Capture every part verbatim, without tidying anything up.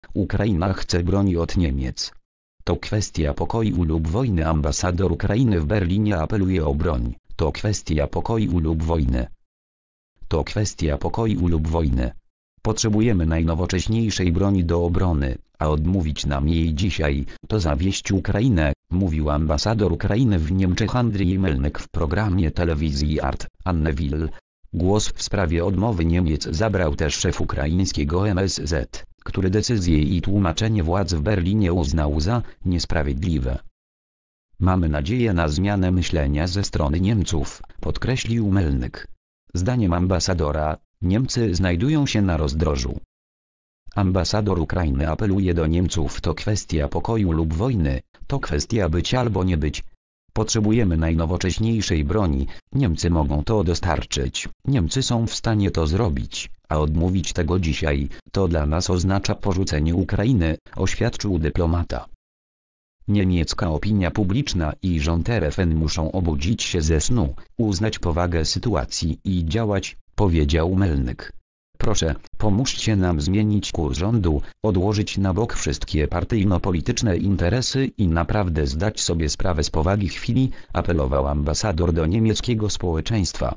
Ukraina chce broni od Niemiec. To kwestia pokoju lub wojny. Ambasador Ukrainy w Berlinie apeluje o broń. To kwestia pokoju lub wojny. To kwestia pokoju lub wojny. Potrzebujemy najnowocześniejszej broni do obrony, a odmówić nam jej dzisiaj, to zawieść Ukrainę, mówił ambasador Ukrainy w Niemczech Andrzej Melnyk w programie telewizji Art, Anneville. Głos w sprawie odmowy Niemiec zabrał też szef ukraińskiego M S Z, który decyzję i tłumaczenie władz w Berlinie uznał za niesprawiedliwe. Mamy nadzieję na zmianę myślenia ze strony Niemców, podkreślił Melnyk. Zdaniem ambasadora, Niemcy znajdują się na rozdrożu. Ambasador Ukrainy apeluje do Niemców: to kwestia pokoju lub wojny, to kwestia być albo nie być. Potrzebujemy najnowocześniejszej broni, Niemcy mogą to dostarczyć, Niemcy są w stanie to zrobić, a odmówić tego dzisiaj, to dla nas oznacza porzucenie Ukrainy, oświadczył dyplomata. Niemiecka opinia publiczna i rząd R F N muszą obudzić się ze snu, uznać powagę sytuacji i działać, powiedział Melnyk. Proszę, pomóżcie nam zmienić kurs rządu, odłożyć na bok wszystkie partyjno-polityczne interesy i naprawdę zdać sobie sprawę z powagi chwili, apelował ambasador do niemieckiego społeczeństwa.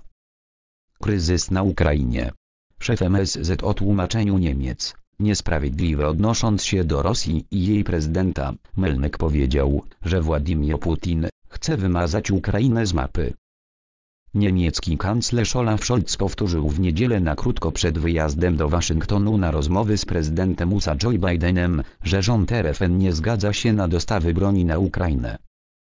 Kryzys na Ukrainie. Szef M S Z o tłumaczeniu Niemiec, niesprawiedliwe odnosząc się do Rosji i jej prezydenta, Melnyk powiedział, że Władimir Putin chce wymazać Ukrainę z mapy. Niemiecki kanclerz Olaf Scholz powtórzył w niedzielę na krótko przed wyjazdem do Waszyngtonu na rozmowy z prezydentem U S A Joe Bidenem, że rząd R F N nie zgadza się na dostawy broni na Ukrainę.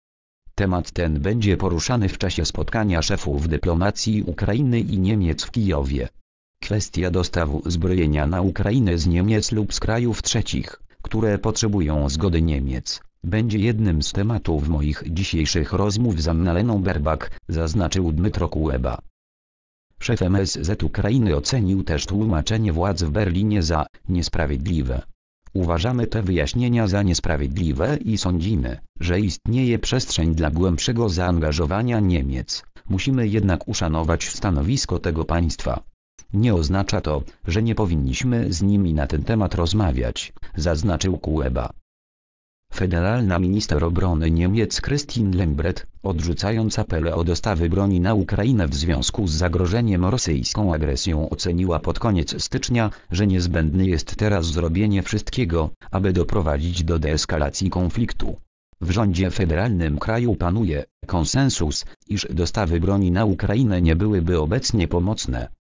Temat ten będzie poruszany w czasie spotkania szefów dyplomacji Ukrainy i Niemiec w Kijowie. Kwestia dostaw uzbrojenia na Ukrainę z Niemiec lub z krajów trzecich, które potrzebują zgody Niemiec, będzie jednym z tematów moich dzisiejszych rozmów z Annaleną Baerbock, zaznaczył Dmytro Kuleba. Szef M S Z Ukrainy ocenił też tłumaczenie władz w Berlinie za niesprawiedliwe. Uważamy te wyjaśnienia za niesprawiedliwe i sądzimy, że istnieje przestrzeń dla głębszego zaangażowania Niemiec. Musimy jednak uszanować stanowisko tego państwa. Nie oznacza to, że nie powinniśmy z nimi na ten temat rozmawiać, zaznaczył Kuleba. Federalna minister obrony Niemiec Christine Lambrecht, odrzucając apele o dostawy broni na Ukrainę w związku z zagrożeniem rosyjską agresją, oceniła pod koniec stycznia, że niezbędne jest teraz zrobienie wszystkiego, aby doprowadzić do deeskalacji konfliktu. W rządzie federalnym kraju panuje konsensus, iż dostawy broni na Ukrainę nie byłyby obecnie pomocne.